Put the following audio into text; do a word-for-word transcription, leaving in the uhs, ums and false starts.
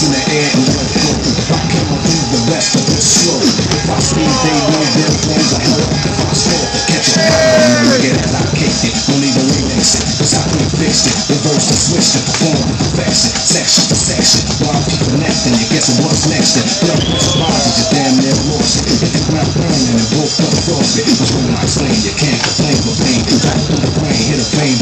in the air and let go. I cannot do the rest of this slow. If I speed, they know their flames are hell up. If I slow, catch a fire and never get it. I kicked it, don't even remix it, cause I couldn't fix it. Reverse and switch it, perform and perfection, section for section. While I keep connecting, you guess what's next then? Blood pressure rises, you damn near lost it. If the ground burning and broke up frostbit, that's when I explain you can't complain for pain. Back in the brain, hit a vein,